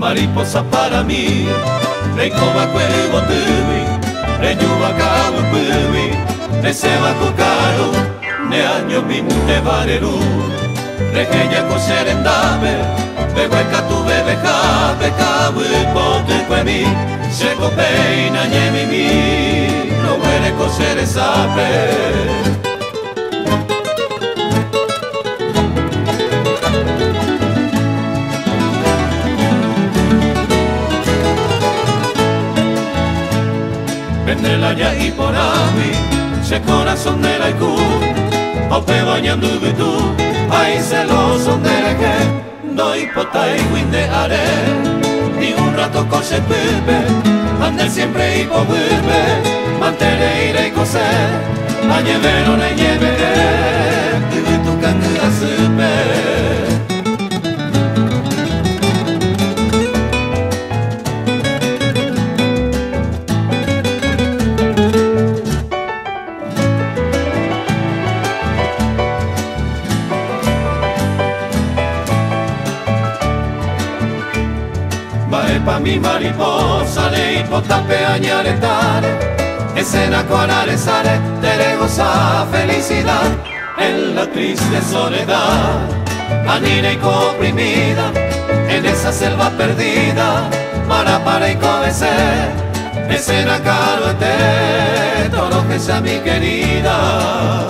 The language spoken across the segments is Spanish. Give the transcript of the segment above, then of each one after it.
mariposa para mí, reikoba cuevo tuvi, reñuba cabo puvi, reseba cocaro, ne año minte vareru, regeña coserendame, behueca tu bebe cabe cabo y pote cuemi, se copeina ñemi mi, no huele cosere sabe. Vendela ya y por ahí, se corazón de la icu, ope bañando tú, ahí celoso de la que, no hipota y win de are, ni un rato coche pepe, ande siempre y po vuelve, mantere iré y coser, a llevero le lleve, y tu cangura supe. Pa mi mariposa le ipotape añaretare, escena con aresare, te goza felicidad en la triste soledad, anira y comprimida en esa selva perdida, para y codecer, escena caro ete, todo lo que sea mi querida.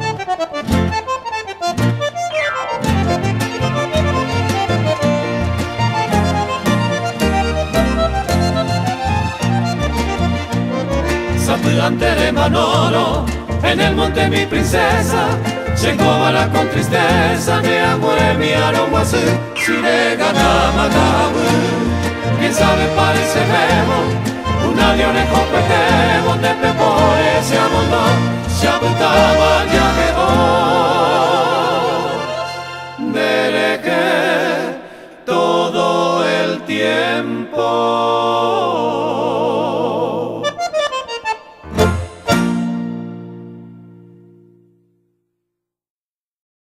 Ante de Manolo, en el monte mi princesa, se cobra con tristeza, mi amor mi aroma si de gana magabu, quién sabe parece bebo, un adiós de competebo, de pepore se abondó, se abundaba ya que dele que todo el tiempo.